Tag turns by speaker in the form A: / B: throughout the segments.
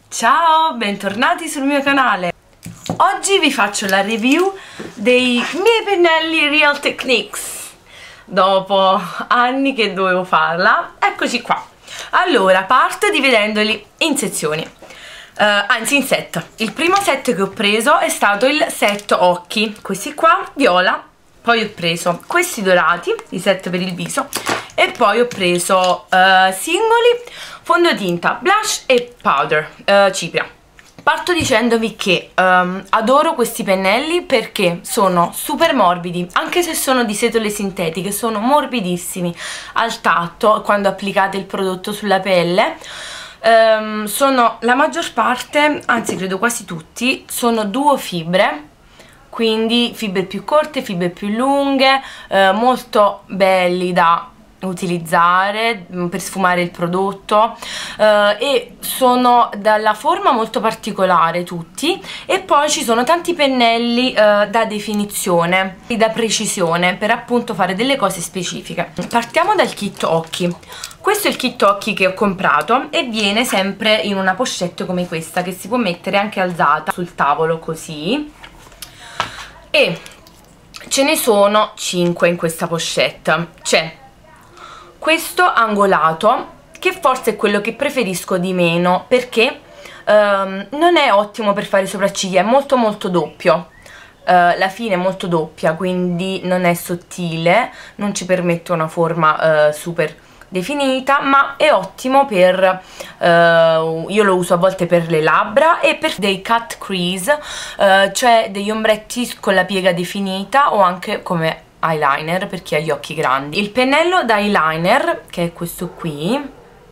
A: Ciao, bentornati sul mio canale. Oggi vi faccio la review dei miei pennelli Real Techniques. Dopo anni che dovevo farla, eccoci qua. Allora, parto dividendoli in sezioni, anzi in set. Il primo set che ho preso è stato il set occhi, questi qua, viola. Poi ho preso questi dorati, i set per il viso. E poi ho preso singoli, fondotinta, blush e powder, cipria. Parto dicendovi che adoro questi pennelli perché sono super morbidi, anche se sono di setole sintetiche, sono morbidissimi al tatto quando applicate il prodotto sulla pelle. Sono la maggior parte, anzi credo quasi tutti, sono duo fibre, quindi fibre più corte, fibre più lunghe, molto belli da utilizzare per sfumare il prodotto, e sono dalla forma molto particolare tutti, e poi ci sono tanti pennelli da definizione e da precisione per appunto fare delle cose specifiche. Partiamo dal kit occhi. Questo è il kit occhi che ho comprato e viene sempre in una pochette come questa, che si può mettere anche alzata sul tavolo così, e ce ne sono 5 in questa pochette. C'è questo angolato, che forse è quello che preferisco di meno perché non è ottimo per fare sopracciglia, è molto doppio, la fine è molto doppia, quindi non è sottile, non ci permette una forma super definita, ma è ottimo per io lo uso a volte per le labbra e per dei cut crease, cioè degli ombretti con la piega definita, o anche come eyeliner per chi ha gli occhi grandi. Il pennello da eyeliner, che è questo qui,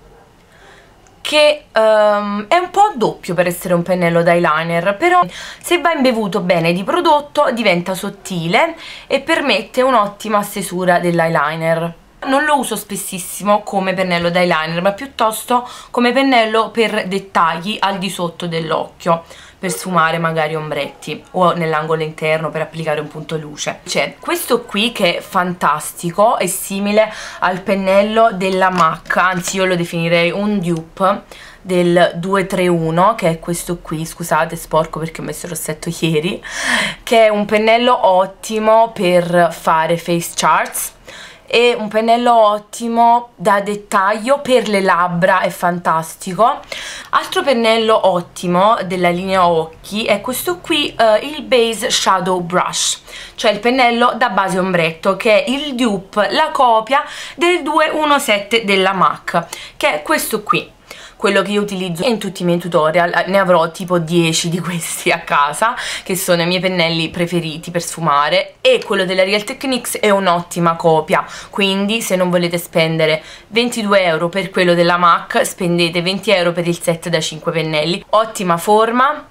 A: che è un po' doppio per essere un pennello da eyeliner, però se va imbevuto bene di prodotto diventa sottile e permette un'ottima stesura dell'eyeliner. Non lo uso spessissimo come pennello da eyeliner, ma piuttosto come pennello per dettagli al di sotto dell'occhio, per sfumare magari ombretti o nell'angolo interno per applicare un punto luce. C'è questo qui che è fantastico, è simile al pennello della MAC, anzi io lo definirei un dupe del 231, che è questo qui, scusate sporco perché ho messo il rossetto ieri, che è un pennello ottimo per fare face charts. È un pennello ottimo da dettaglio per le labbra, è fantastico. Altro pennello ottimo della linea occhi è questo qui, il Base Shadow Brush, cioè il pennello da base ombretto, che è il dupe, la copia del 217 della MAC, che è questo qui, quello che io utilizzo in tutti i miei tutorial. Ne avrò tipo 10 di questi a casa, che sono i miei pennelli preferiti per sfumare, e quello della Real Techniques è un'ottima copia, quindi se non volete spendere 22 euro per quello della MAC, spendete 20 euro per il set da 5 pennelli. Ottima forma,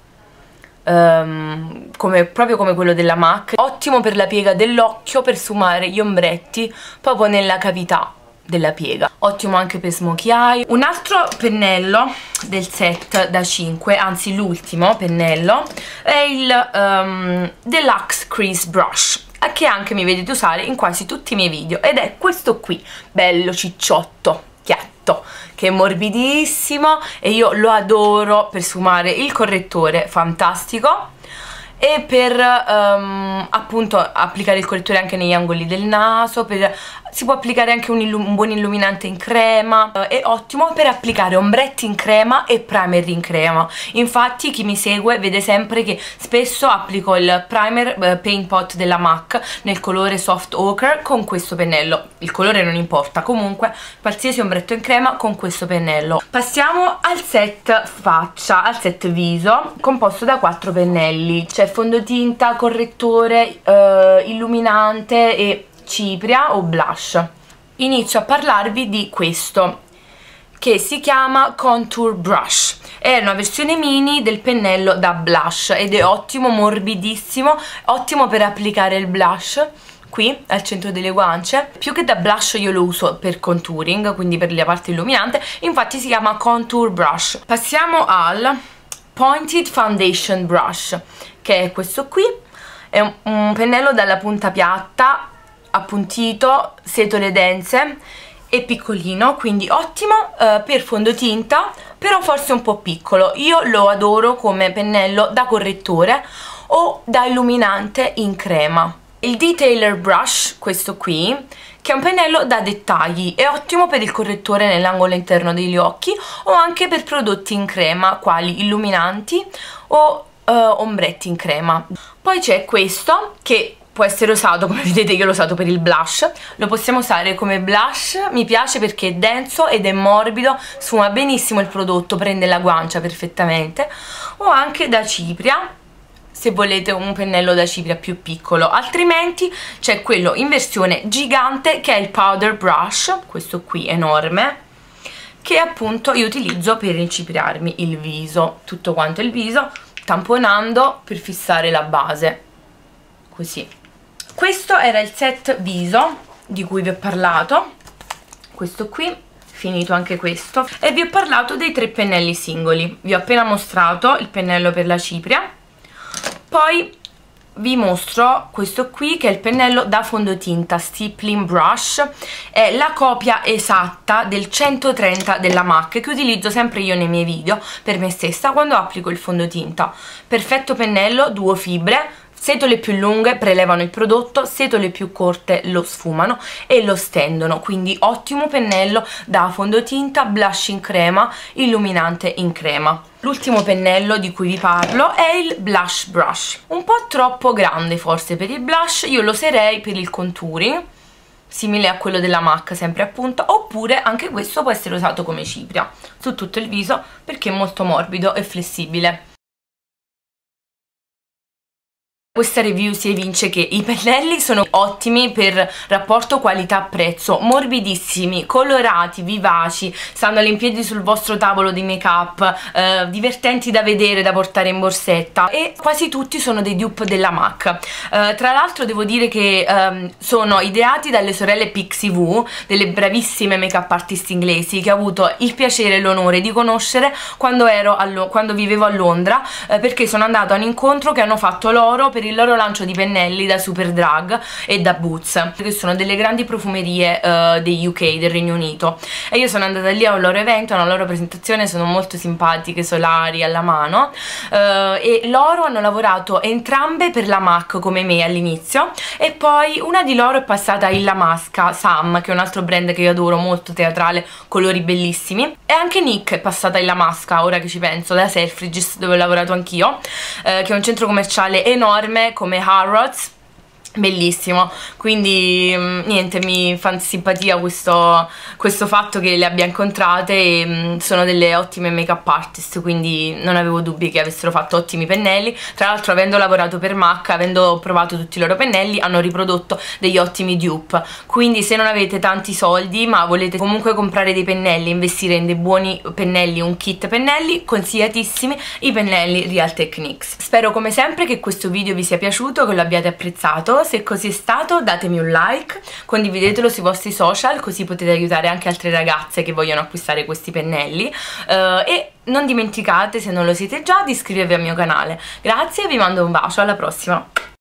A: proprio come quello della MAC, ottimo per la piega dell'occhio, per sfumare gli ombretti proprio nella cavità della piega, ottimo anche per smokey eye. Un altro pennello del set da 5, anzi l'ultimo pennello, è il Deluxe Crease Brush, che anche mi vedete usare in quasi tutti i miei video, ed è questo qui, bello cicciotto, chiatto, che è morbidissimo e io lo adoro per sfumare il correttore, fantastico, e per appunto applicare il correttore anche negli angoli del naso, si può applicare anche un buon illuminante in crema, è ottimo per applicare ombretti in crema e primer in crema. Infatti chi mi segue vede sempre che spesso applico il primer Paint Pot della MAC nel colore Soft Ochre con questo pennello, il colore non importa, comunque qualsiasi ombretto in crema con questo pennello. Passiamo al set faccia, al set viso, composto da 4 pennelli, c'è fondotinta, correttore, illuminante e cipria o blush. Inizio a parlarvi di questo, che si chiama Contour Brush. È una versione mini del pennello da blush ed è ottimo, morbidissimo, ottimo per applicare il blush qui al centro delle guance. Più che da blush io lo uso per contouring, quindi per la parte illuminante, infatti si chiama Contour Brush. Passiamo al Pointed Foundation Brush, che è questo qui, è un pennello dalla punta piatta, appuntito, setole dense, e piccolino, quindi ottimo per fondotinta, però forse un po' piccolo. Io lo adoro come pennello da correttore o da illuminante in crema. Il Detailer Brush, questo qui, che è un pennello da dettagli, è ottimo per il correttore nell'angolo interno degli occhi o anche per prodotti in crema quali illuminanti o ombretti in crema. Poi c'è questo che può essere usato, come vedete io l'ho usato per il blush, lo possiamo usare come blush, mi piace perché è denso ed è morbido, sfuma benissimo il prodotto, prende la guancia perfettamente, o anche da cipria, se volete un pennello da cipria più piccolo. Altrimenti c'è quello in versione gigante che è il Powder Brush, questo qui enorme, che appunto io utilizzo per incipriarmi il viso, tutto quanto il viso, tamponando per fissare la base, così. Questo era il set viso di cui vi ho parlato, questo qui, finito anche questo, e vi ho parlato dei 3 pennelli singoli. Vi ho appena mostrato il pennello per la cipria, poi vi mostro questo qui che è il pennello da fondotinta Stippling Brush, è la copia esatta del 130 della MAC che utilizzo sempre io nei miei video per me stessa quando applico il fondotinta. Perfetto pennello, duo fibre, setole più lunghe prelevano il prodotto, setole più corte lo sfumano e lo stendono, quindi ottimo pennello da fondotinta, blush in crema, illuminante in crema. L'ultimo pennello di cui vi parlo è il Blush Brush, un po' troppo grande forse per il blush, io lo userei per il contouring, simile a quello della MAC sempre appunto, oppure anche questo può essere usato come cipria su tutto il viso perché è molto morbido e flessibile. Questa review si evince che i pennelli sono ottimi per rapporto qualità-prezzo, morbidissimi, colorati, vivaci, stanno all'impiedi sul vostro tavolo di make up, divertenti da vedere, da portare in borsetta, e quasi tutti sono dei dupe della MAC. Tra l'altro devo dire che sono ideati dalle sorelle Pixie Vu, delle bravissime make up artist inglesi che ho avuto il piacere e l'onore di conoscere quando vivevo a Londra, perché sono andata a un incontro che hanno fatto loro per il loro lancio di pennelli da Superdrug e da Boots, che sono delle grandi profumerie dei UK, del Regno Unito, e io sono andata lì a un loro evento, a una loro presentazione, sono molto simpatiche, solari, alla mano, e loro hanno lavorato entrambe per la MAC come me all'inizio, e poi una di loro è passata in La Masca, Sam, che è un altro brand che io adoro, molto teatrale, colori bellissimi, e anche Nick è passata in La Masca, ora che ci penso, da Selfridges, dove ho lavorato anch'io, che è un centro commerciale enorme come Harrods, bellissimo, quindi niente, mi fa simpatia questo fatto che le abbia incontrate, e sono delle ottime make up artist, quindi non avevo dubbi che avessero fatto ottimi pennelli. Tra l'altro, avendo lavorato per MAC, avendo provato tutti i loro pennelli, hanno riprodotto degli ottimi dupe, quindi se non avete tanti soldi ma volete comunque comprare dei pennelli, investire in dei buoni pennelli, un kit pennelli, consigliatissimi i pennelli Real Techniques. Spero come sempre che questo video vi sia piaciuto, che lo abbiate apprezzato. Se così è stato, datemi un like, condividetelo sui vostri social, così potete aiutare anche altre ragazze che vogliono acquistare questi pennelli, e non dimenticate, se non lo siete già, di iscrivervi al mio canale. Grazie, vi mando un bacio, alla prossima!